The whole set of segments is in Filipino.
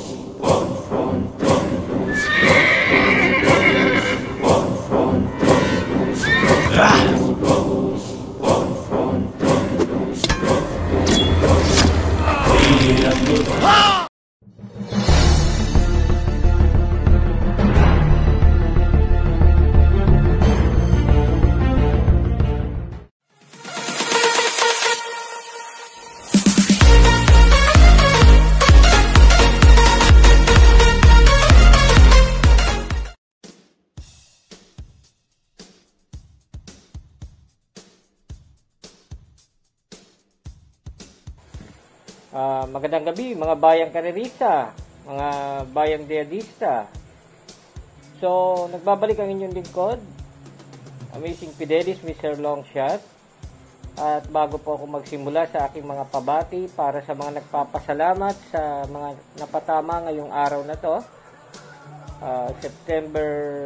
Magandang gabi mga bayang karerista, mga bayang diadista. So, nagbabalik ang inyong lingkod, Amazing Fidelis, Mr. Longshot. At bago po ako magsimula sa aking mga pabati para sa mga nagpapasalamat sa mga napatama ngayong araw na to, September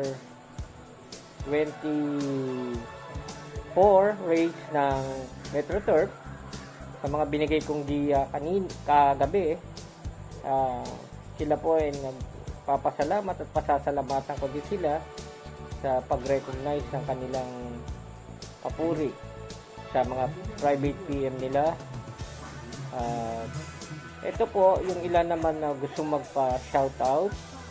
24 race ng MetroTurf. Sa mga binigay kong diya kagabi, sila po ay nagpapasalamat at pasasalamatan ko din sila sa pag-recognize ng kanilang papuri sa mga private PM nila. Ito po yung ilan naman na gusto magpa-shoutout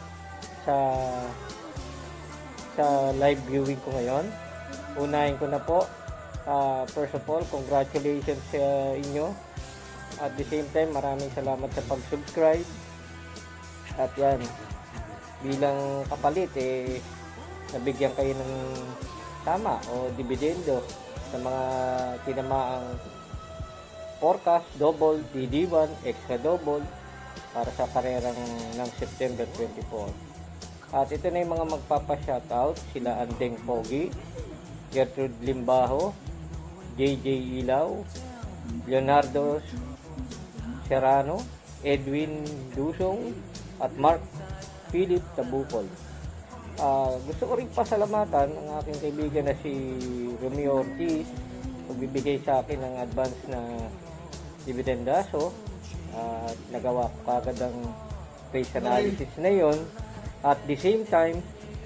sa live viewing ko ngayon. Unahin ko na po. First of all, congratulations sa inyo. At the same time, maraming salamat sa pag-subscribe. At yan, bilang kapalit, nabigyan kayo ng tama o dividendo sa mga tinamaang forecast, double, DD1, extra double para sa karerang ng September 24. At ito na yung mga magpapa-shoutout, sila Andeng Pogi, Gertrude Limbaho, JJ Ilaw, Leonardo Serrano, Edwin Dusong, at Mark Philip Tabukol. Gusto ko rin pasalamatan ang aking kaibigan na si Romeo Ortiz, pagbibigay sa akin ng advance na dividendaso. Nagawa ko kagad ang face analysis na yon. At the same time,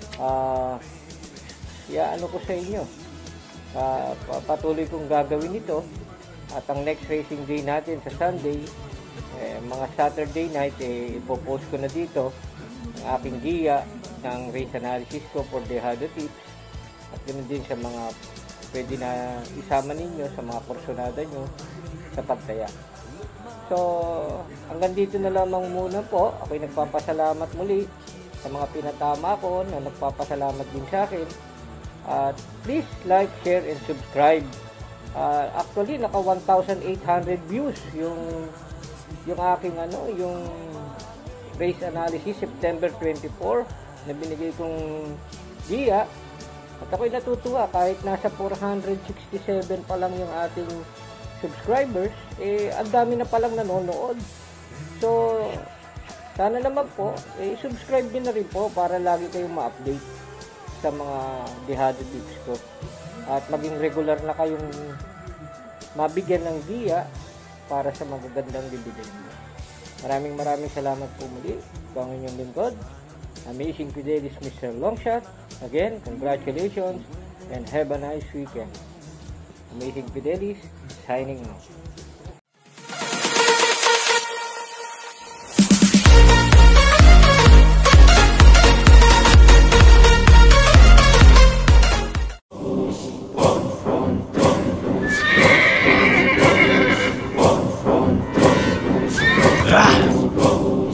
ano ko sa inyo, patuloy kong gagawin ito. At ang next racing day natin sa Sunday, mga Saturday night, ipopost ko na dito ang aking giya ng race analysis ko for the Hado Tips. At ganoon din sa mga pwede na isama ninyo sa mga porsyonada nyo sa pagtaya. So, hanggang dito na lamang muna po. Ako'y nagpapasalamat muli sa mga pinatama ko na nagpapasalamat din sa akin. Please like, share, and subscribe. Actually, naka 1,800 views yung aking yung race analysis September 24 na binigay kong giya. At ako'y natutuwa kahit nasa 467 pa lang yung ating subscribers, ang dami na palang nanonood. So, sana naman po, subscribe din na rin po para lagi kayong ma-update sa mga Dihado Tips ko. At maging regular na kayong mabigyan ng giya para sa magagandang dividend. Maraming salamat po muli. Ito ang inyong lingkod, Amazing Fidelis, Mr. Longshot. Again, congratulations and have a nice weekend. Amazing Fidelis, signing out.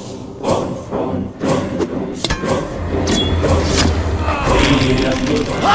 Ha!